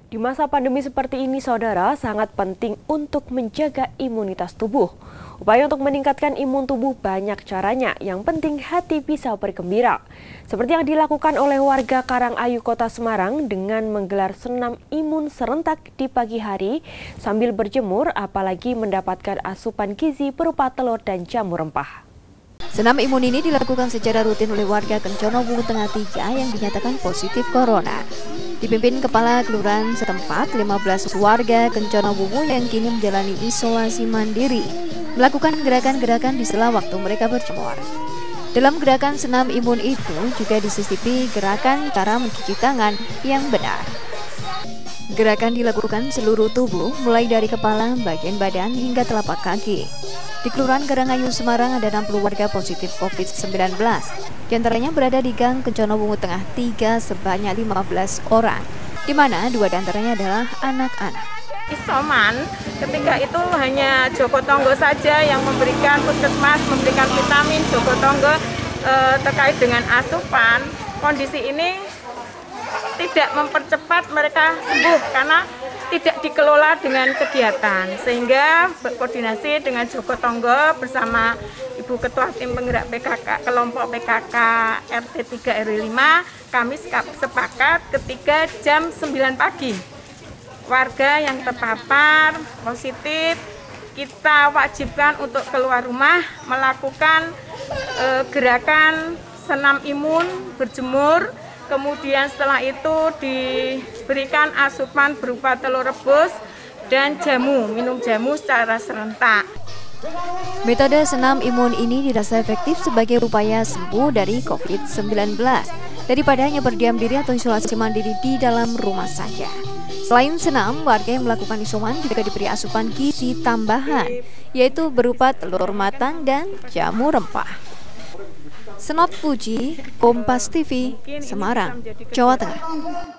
Di masa pandemi seperti ini, saudara, sangat penting untuk menjaga imunitas tubuh. Upaya untuk meningkatkan imun tubuh banyak caranya, yang penting hati bisa bergembira. Seperti yang dilakukan oleh warga Karangayu, Kota Semarang dengan menggelar senam imun serentak di pagi hari sambil berjemur, apalagi mendapatkan asupan gizi berupa telur dan jamur rempah. Senam imun ini dilakukan secara rutin oleh warga Kencono Wungu Tengah 3 yang dinyatakan positif corona. Dipimpin Kepala Kelurahan setempat, 15 warga Kencono Wungu yang kini menjalani isolasi mandiri melakukan gerakan-gerakan di sela waktu mereka berjemur. Dalam gerakan senam imun itu juga disisipi gerakan cara mencuci tangan yang benar. Gerakan dilakukan seluruh tubuh, mulai dari kepala, bagian badan, hingga telapak kaki. Di Kelurahan Karangayu, Semarang ada 60 warga positif COVID-19. Di antaranya berada di Gang Kencono Wungu Tengah 3 sebanyak 15 orang, di mana 2 diantaranya adalah anak-anak. Isoman, ketika itu hanya Joko Tonggo saja yang memberikan, puskesmas memberikan vitamin Joko Tonggo terkait dengan asupan. Kondisi ini tidak mempercepat mereka sembuh karena tidak dikelola dengan kegiatan, sehingga berkoordinasi dengan Joko Tonggo bersama Ibu Ketua Tim Penggerak PKK kelompok PKK RT 3 RW 5, kami sepakat ketika jam 9 pagi warga yang terpapar positif kita wajibkan untuk keluar rumah melakukan gerakan senam imun, berjemur. Kemudian setelah itu diberikan asupan berupa telur rebus dan jamu, minum jamu secara serentak. Metode senam imun ini dirasa efektif sebagai upaya sembuh dari COVID-19 daripada hanya berdiam diri atau isolasi mandiri di dalam rumah saja. Selain senam, warga yang melakukan isoman juga diberi asupan gizi tambahan, yaitu berupa telur matang dan jamu rempah. Senot Puji, Kompas TV, Semarang, Jawa Tengah.